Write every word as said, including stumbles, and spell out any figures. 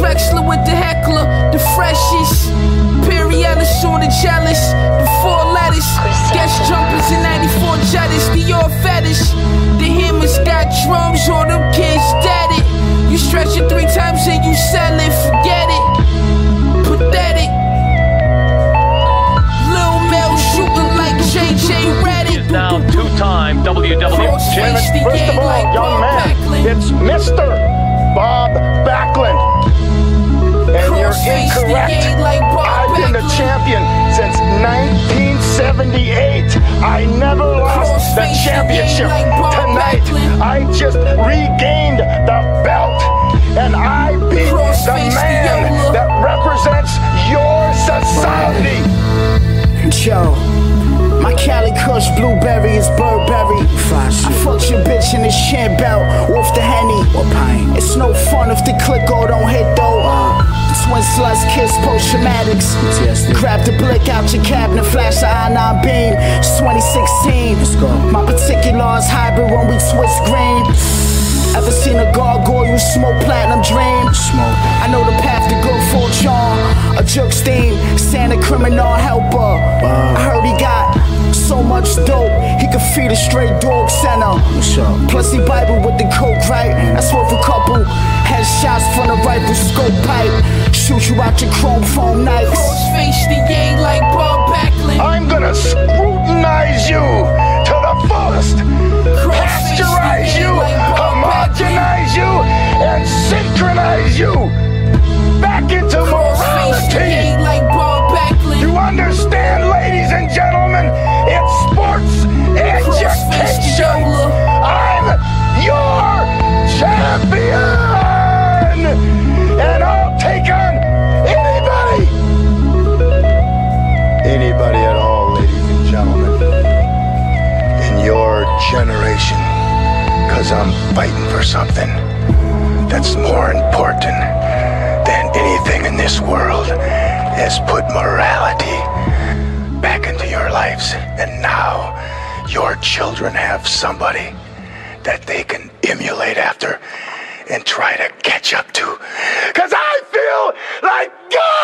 Wexler with the heckler, the freshest. Imperialis on the jealous, the four letters. Guest jumpers in ninety-four Jettas, the all fetish. The hammers got drums on them kids dead it. You stretch it three times and you sell it, forget it. Pathetic. Lil Mel shooting like J J Redick. Now two-time W W E champion. First of all, young man, it's Mister Bob Backlund. And you're incorrect. I've been the champion since nineteen seventy-eight. I never lost the championship. Tonight, I just regained the belt. And I beat the man that represents your society. Joe. My Cali Kush blueberry is Burberry. I fucked your bitch in this chin belt off the Henny. It's no fun if the Clicko don't hit though. Uh, Twin sluts kiss post-traumatics. Grab the blick out your cabinet, flash the I nine beam. It's twenty sixteen. Let's go. My particulars hybrid when we twist green. Ever seen a gargoyle smoke platinum dream? Smoke. I know the path to good fortune. A jukes theme, Santa criminal helper. Wow. I heard he got so much dope, he could feed a straight dog center. Plus he Bible with the coke, right? That's worth a couple headshots from the rifle scope pipe. Shoot you out your chrome phone nights. Crossface the yang like Bob Backlund. I'm gonna scrutinize you to the fullest. Pasteurize you, homogenize you, and synchronize you back into morality. You understand, ladies and gentlemen? It's sports education. I'm your champion, and I'll take on anybody, anybody at all, ladies and gentlemen, in your generation, because I'm fighting for something that's more important than anything in this world. Has put morality back into your lives, and now your children have somebody that they can emulate after and try to catch up to. Cause I feel like God!